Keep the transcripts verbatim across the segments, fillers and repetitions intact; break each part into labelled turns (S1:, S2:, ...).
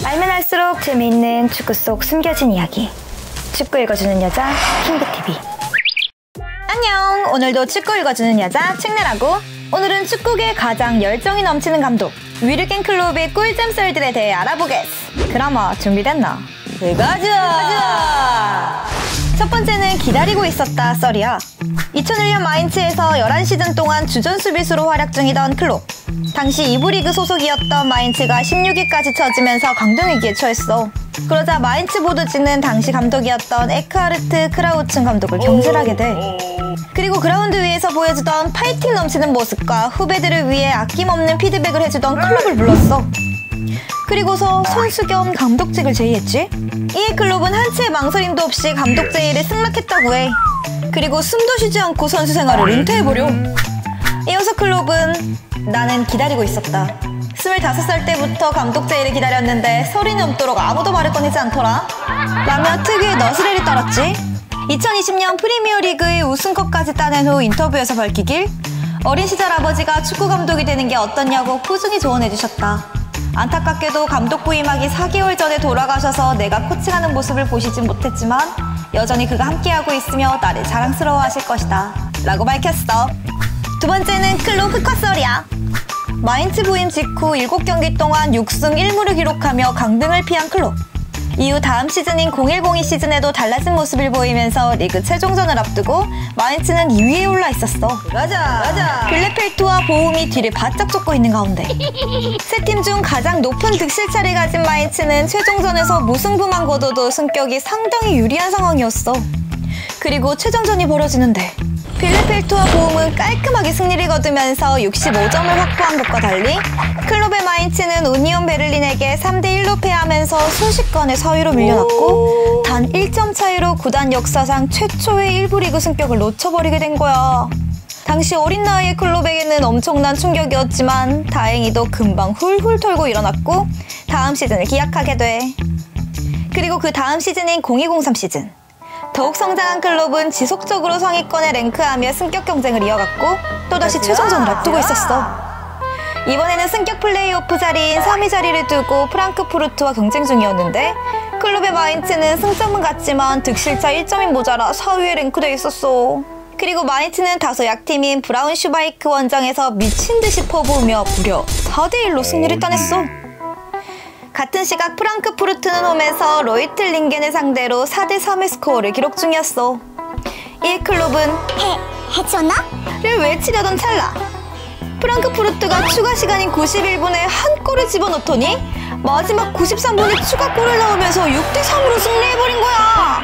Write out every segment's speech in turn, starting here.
S1: 알면 알수록 재미있는 축구 속 숨겨진 이야기. 축구 읽어주는 여자 킹그티비. 안녕, 오늘도 축구 읽어주는 여자 책내라고. 오늘은 축구계 가장 열정이 넘치는 감독 위르겐 클롭의 꿀잼 썰들에 대해 알아보겠어. 그럼 준비됐나? 가자! 첫 번째는 기다리고 있었다 썰이야. 이천일 년 마인츠에서 열한 시즌 동안 주전 수비수로 활약 중이던 클롭. 당시 이 부 리그 소속이었던 마인츠가 십육 위까지 처지면서 강등위기에 처했어. 그러자 마인츠 보드지는 당시 감독이었던 에크하르트 크라우츠 감독을 경질하게 돼. 그리고 그라운드 위에서 보여주던 파이팅 넘치는 모습과 후배들을 위해 아낌없는 피드백을 해주던 클롭을 불렀어. 그리고서 선수 겸 감독직을 제의했지. 이에 클롭은 한치의 망설임도 없이 감독 제의를 승낙했다고 해. 그리고 숨도 쉬지 않고 선수 생활을 은퇴해버려. 이어서 클롭은 나는 기다리고 있었다. 스물다섯 살 때부터 감독 제의를 기다렸는데 설이 넘도록 아무도 말을 꺼내지 않더라 라며 특유의 너스레를 떨었지. 이천이십 년 프리미어리그의 우승컵까지 따낸 후 인터뷰에서 밝히길, 어린 시절 아버지가 축구 감독이 되는 게 어떻냐고 꾸준히 조언해주셨다. 안타깝게도 감독 부임하기 사 개월 전에 돌아가셔서 내가 코칭하는 모습을 보시진 못했지만 여전히 그가 함께하고 있으며 나를 자랑스러워하실 것이다 라고 밝혔어. 두 번째는 클롭 흑화설이야. 마인츠 부임 직후 일곱 경기 동안 육 승 일 무를 기록하며 강등을 피한 클롭. 이후 다음 시즌인 공일공이 시즌에도 달라진 모습을 보이면서 리그 최종전을 앞두고 마인츠는 이 위에 올라 있었어. 가자, 가자. 빌레펠트와 보움이 뒤를 바짝 쫓고 있는 가운데 세 팀 중 가장 높은 득실차를 가진 마인츠는 최종전에서 무승부만 거둬도 승격이 상당히 유리한 상황이었어. 그리고 최종전이 벌어지는데 빌레펠트와 보움은 깔끔하게 승리를 거두면서 육십오 점을 확보한 것과 달리 클롭의 마인츠는 우니온 베를린에게 삼 대 일로 패하면서 순식간에 사 위로 밀려났고 단 일 점 차이로 구단 역사상 최초의 일 부 리그 승격을 놓쳐버리게 된 거야. 당시 어린 나이의 클롭에게는 엄청난 충격이었지만 다행히도 금방 훌훌 털고 일어났고 다음 시즌을 기약하게 돼. 그리고 그 다음 시즌인 공이공삼 시즌, 더욱 성장한 클롭은 지속적으로 상위권에 랭크하며 승격 경쟁을 이어갔고 또다시 최종전을 앞두고 있었어. 이번에는 승격 플레이오프 자리인 삼 위 자리를 두고 프랑크푸르트와 경쟁 중이었는데 클롭의 마인츠는 승점은 같지만 득실차 일 점이 모자라 사 위에 랭크돼 있었어. 그리고 마인츠는 다소 약팀인 브라운슈바이크 원정에서 미친듯이 퍼부으며 무려 사 대 일로 승리를 따냈어. 같은 시각 프랑크푸르트는 홈에서 로이틀링겐을 상대로 사 대 삼의 스코어를 기록 중이었어. 이 클롭은
S2: 해, 해줬나?
S1: 를 외치려던 찰나 프랑크푸르트가 추가 시간인 구십일 분에 한 골을 집어넣더니 마지막 구십삼 분에 추가골을 넣으면서 육 대 삼으로 승리해버린 거야.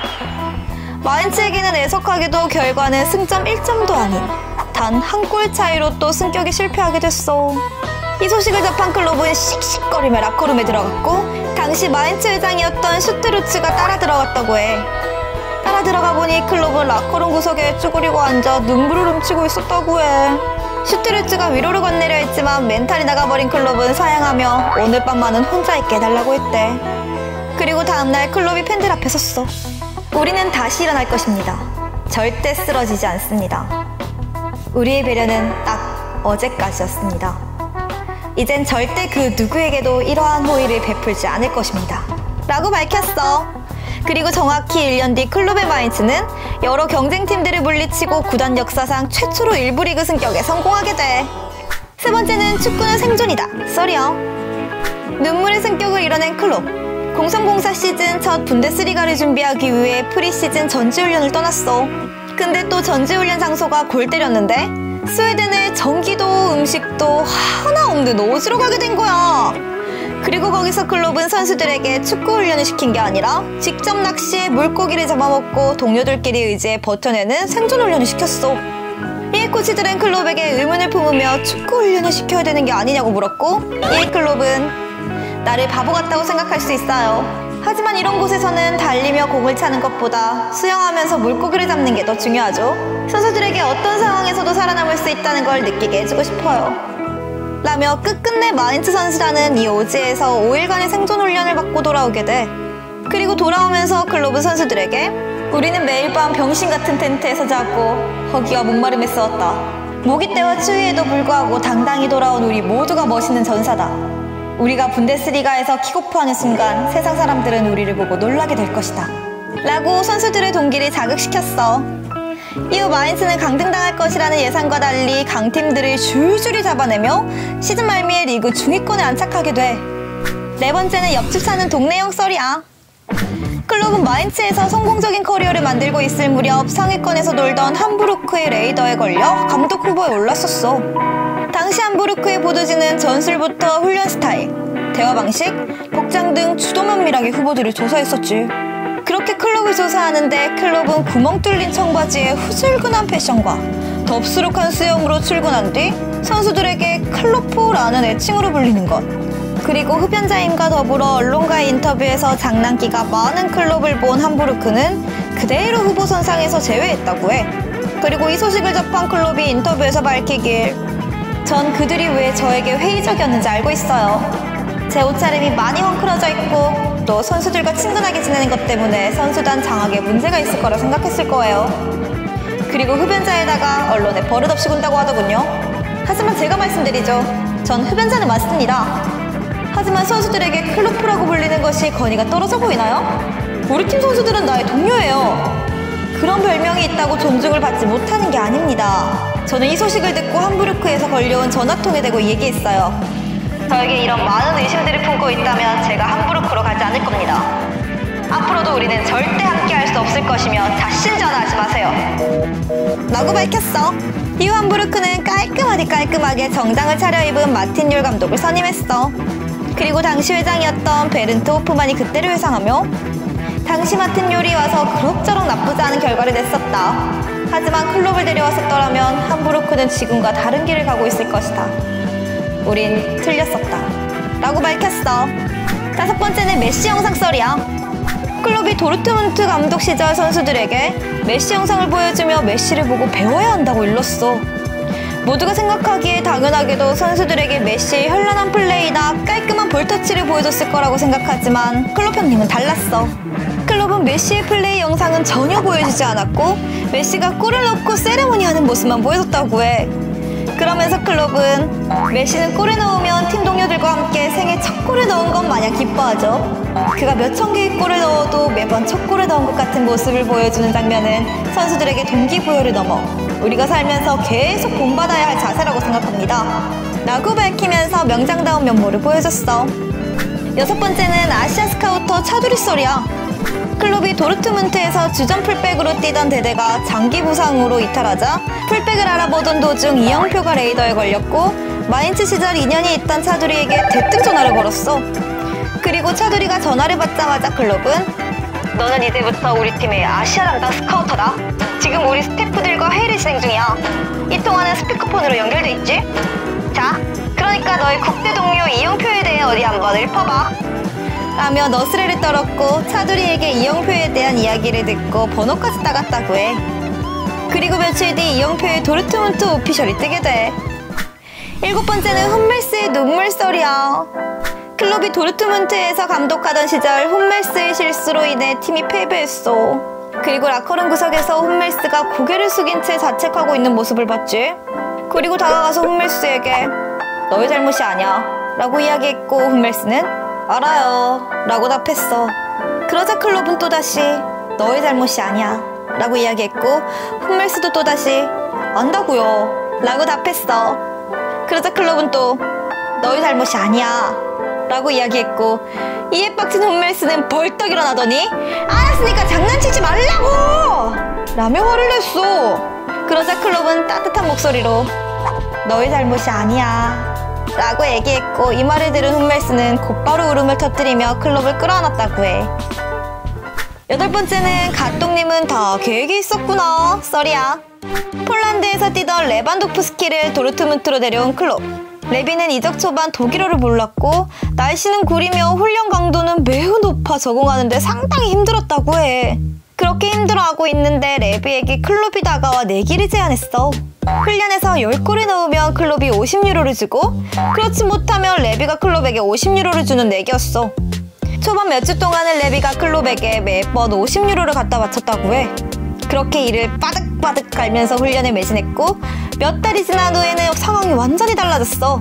S1: 마인츠에게는 애석하게도 결과는 승점 일 점도 아닌 단 한 골 차이로 또 승격에 실패하게 됐어. 이 소식을 접한 클롭은 씩씩거리며 라커룸에 들어갔고 당시 마인츠 회장이었던 슈트루츠가 따라 들어갔다고 해. 따라 들어가 보니 클롭은 라커룸 구석에 쭈그리고 앉아 눈물을 훔치고 있었다고 해. 슈트루츠가 위로를 건네려 했지만 멘탈이 나가버린 클롭은 사양하며 오늘 밤만은 혼자 있게 해달라고 했대. 그리고 다음날 클롭이 팬들 앞에 섰어. 우리는 다시 일어날 것입니다. 절대 쓰러지지 않습니다. 우리의 배려는 딱 어제까지였습니다. 이젠 절대 그 누구에게도 이러한 호의를 베풀지 않을 것입니다 라고 밝혔어. 그리고 정확히 일 년 뒤 클롭의 마인츠는 여러 경쟁팀들을 물리치고 구단 역사상 최초로 일 부 리그 승격에 성공하게 돼. 세 번째는 축구는 생존이다 썰이요. 눈물의 승격을 이뤄낸 클롭. 공삼공사 시즌 첫 분데스리가를 준비하기 위해 프리시즌 전지훈련을 떠났어. 근데 또 전지훈련 장소가 골 때렸는데 스웨덴의 전기도 음식도 하나 없는 오지로 가게 된 거야. 그리고 거기서 클롭은 선수들에게 축구 훈련을 시킨 게 아니라 직접 낚시에 물고기를 잡아먹고 동료들끼리 의지해 버텨내는 생존 훈련을 시켰어. 이 코치들은 클롭에게 의문을 품으며 축구 훈련을 시켜야 되는 게 아니냐고 물었고 이 클롭은 나를 바보 같다고 생각할 수 있어요. 하지만 이런 곳에서는 달리며 공을 차는 것보다 수영하면서 물고기를 잡는 게 더 중요하죠. 선수들에게 어떤 상황에서도 살아남을 수 있다는 걸 느끼게 해주고 싶어요 라며 끝끝내 마인츠 선수단은 이 오지에서 오 일간의 생존 훈련을 받고 돌아오게 돼. 그리고 돌아오면서 클롭은 선수들에게 우리는 매일 밤 병신 같은 텐트에서 자고 허기와 목마름에 싸웠다. 모기 때와 추위에도 불구하고 당당히 돌아온 우리 모두가 멋있는 전사다. 우리가 분데스리가에서 킥오프하는 순간 세상 사람들은 우리를 보고 놀라게 될 것이다 라고 선수들의 동기를 자극시켰어. 이후 마인츠는 강등당할 것이라는 예상과 달리 강팀들을 줄줄이 잡아내며 시즌 말미에 리그 중위권에 안착하게 돼. 네 번째는 옆집 사는 동네형 썰이야. 클럽은 마인츠에서 성공적인 커리어를 만들고 있을 무렵 상위권에서 놀던 함부르크의 레이더에 걸려 감독 후보에 올랐었어. 당시 함부르크의 보도지는 전술부터 훈련 스타일, 대화 방식, 복장 등 주도 면밀하게 후보들을 조사했었지. 그렇게 클럽을 조사하는데 클럽은 구멍 뚫린 청바지에 후줄근한 패션과 덥수룩한 수염으로 출근한 뒤 선수들에게 클로포라는 애칭으로 불리는 것, 그리고 흡연자임과 더불어 언론과의 인터뷰에서 장난기가 많은 클럽을 본 함부르크는 그대로 후보 선상에서 제외했다고 해. 그리고 이 소식을 접한 클럽이 인터뷰에서 밝히길, 전 그들이 왜 저에게 회의적이었는지 알고 있어요. 제 옷차림이 많이 헝클어져 있고 또 선수들과 친근하게 지내는 것 때문에 선수단 장악에 문제가 있을 거라 생각했을 거예요. 그리고 흡연자에다가 언론에 버릇없이 군다고 하더군요. 하지만 제가 말씀드리죠. 전 흡연자는 맞습니다. 하지만 선수들에게 클로프라고 불리는 것이 권위가 떨어져 보이나요? 우리 팀 선수들은 나의 동료예요. 그런 별명이 있다고 존중을 받지 못하는 게 아닙니다. 저는 이 소식을 듣고 함부르크에서 걸려온 전화통에 대고 얘기했어요. 저에게 이런 많은 의심들을 품고 있다면 제가 함부르크로 가지 않을 겁니다. 앞으로도 우리는 절대 함께 할 수 없을 것이며 다신 전화하지 마세요 라고 밝혔어. 이후 함부르크는 깔끔하디 깔끔하게 정장을 차려입은 마틴 율 감독을 선임했어. 그리고 당시 회장이었던 베른트 호프만이 그때를 회상하며, 당시 마틴 율이 와서 그럭저럭 나쁘지 않은 결과를 냈었다. 하지만 클럽을 데려왔었더라면 함부르크는 지금과 다른 길을 가고 있을 것이다. 우린 틀렸었다 라고 밝혔어. 다섯 번째는 메시 영상 썰이야. 클럽이 도르트문트 감독 시절 선수들에게 메시 영상을 보여주며 메시를 보고 배워야 한다고 일렀어. 모두가 생각하기에 당연하게도 선수들에게 메시의 현란한 플레이나 깔끔한 볼터치를 보여줬을 거라고 생각하지만 클럽 형님은 달랐어. 클럽은 메시의 플레이 영상은 전혀 보여주지 않았고 메시가 골을 넣고 세레모니하는 모습만 보여줬다고 해. 그러면서 클럽은 메시는 골을 넣으면 팀 동료들과 함께 생애 첫 골을 넣은 것 마냥 기뻐하죠. 그가 몇천 개의 골을 넣어도 매번 첫 골을 넣은 것 같은 모습을 보여주는 장면은 선수들에게 동기부여를 넘어 우리가 살면서 계속 본받아야 할 자세라고 생각합니다 라고 밝히면서 명장다운 면모를 보여줬어. 여섯 번째는 아시아 스카우터 차두리 썰이야. 클럽이 도르트문트에서 주전 풀백으로 뛰던 데데가 장기 부상으로 이탈하자 풀백을 알아보던 도중 이영표가 레이더에 걸렸고 마인츠 시절 인연이 있던 차두리에게 대뜸 전화를 걸었어. 그리고 차두리가 전화를 받자마자 클럽은 너는 이제부터 우리 팀의 아시아 담당 스카우터다. 지금 우리 스태프들과 회의를 진행 중이야. 이 통화는 스피커폰으로 연결돼 있지? 자, 그러니까 너의 국대 동료 이영표에 대해 어디 한번 읊어봐 라며 너스레를 떨었고 차두리에게 이영표에 대한 이야기를 듣고 번호까지 따갔다고 해. 그리고 며칠 뒤 이영표의 도르트문트 오피셜이 뜨게 돼. 일곱 번째는 훈멜스의 눈물 썰이야. 클럽이 도르트문트에서 감독하던 시절 훈멜스의 실수로 인해 팀이 패배했어. 그리고 라커룸 구석에서 훈멜스가 고개를 숙인 채 자책하고 있는 모습을 봤지. 그리고 다가가서 훈멜스에게 너의 잘못이 아니야 라고 이야기했고 훈멜스는 알아요 라고 답했어. 그러자 클럽은 또다시 너의 잘못이 아니야 라고 이야기했고 훈멜스도 또다시 안다고요 라고 답했어. 그러자 클럽은 또 너의 잘못이 아니야 라고 이야기했고 이에 빡친 훈멜스는 벌떡 일어나더니 알았으니까 장난치지 말라고 라며 화를 냈어. 그러자 클럽은 따뜻한 목소리로 너의 잘못이 아니야 라고 얘기했고 이 말을 들은 훈멜스는 곧바로 울음을 터뜨리며 클럽을 끌어안았다고 해. 여덟 번째는 가똥님은 다 계획이 있었구나 썰이야. 폴란드에서 뛰던 레반도프스키를 도르트문트로 데려온 클럽. 레비는 이적 초반 독일어를 몰랐고 날씨는 구리며 훈련 강도는 매우 높아 적응하는데 상당히 힘들었다고 해. 그렇게 힘들어하고 있는데 레비에게 클럽이 다가와 내기를 제안했어. 훈련에서 열 골을 넣으면 클럽이 오십 유로를 주고 그렇지 못하면 레비가 클럽에게 오십 유로를 주는 내기였어. 초반 몇 주 동안은 레비가 클럽에게 매번 오십 유로를 갖다 바쳤다고 해. 그렇게 이를 빠득빠득 갈면서 훈련에 매진했고 몇 달이 지난 후에는 상황이 완전히 달라졌어.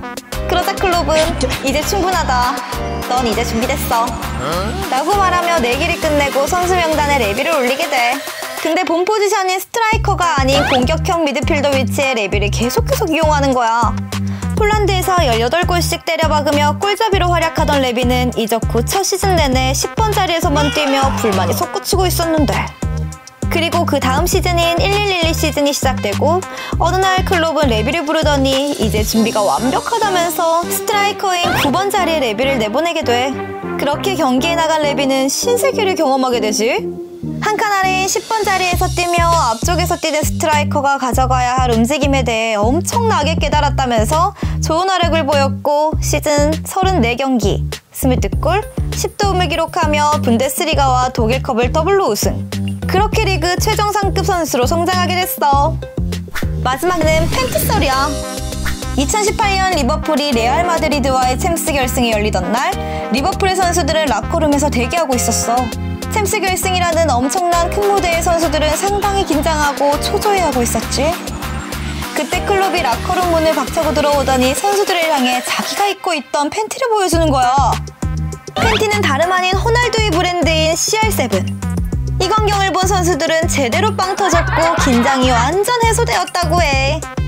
S1: 그러자 클롭은 이제 충분하다. 넌 이제 준비됐어. 라고 말하며 내기를 끝내고 선수 명단에 레비를 올리게 돼. 근데 본 포지션인 스트라이커가 아닌 공격형 미드필더 위치에 레비를 계속해서 이용하는 거야. 폴란드에서 열여덟 골씩 때려박으며 골잡이로 활약하던 레비는 이적 후 첫 시즌 내내 십 번 자리에서만 뛰며 불만이 솟구치고 있었는데, 그리고 그 다음 시즌인 일일일이 시즌이 시작되고 어느 날 클롭은 레비를 부르더니 이제 준비가 완벽하다면서 스트라이커인 구 번 자리에 레비를 내보내게 돼. 그렇게 경기에 나간 레비는 신세계를 경험하게 되지. 한 칸 아래인 십 번 자리에서 뛰며 앞쪽에서 뛰는 스트라이커가 가져가야 할 움직임에 대해 엄청나게 깨달았다면서 좋은 활약을 보였고 시즌 서른네 경기, 이십이 골, 십 도움을 기록하며 분데스리가와 독일컵을 더블로 우승. 그렇게 리그 최정상급 선수로 성장하게 됐어. 마지막은 팬티썰이야. 이천십팔 년 리버풀이 레알 마드리드와의 챔스 결승이 열리던 날 리버풀의 선수들은 라커룸에서 대기하고 있었어. 챔스 결승이라는 엄청난 큰 무대의 선수들은 상당히 긴장하고 초조해하고 있었지. 그때 클롭이 라커룸 문을 박차고 들어오더니 선수들을 향해 자기가 입고 있던 팬티를 보여주는 거야. 팬티는 다름 아닌 호날두의 브랜드인 씨알 세븐. 이 광경을 본 선수들은 제대로 빵 터졌고 긴장이 완전 해소되었다고 해.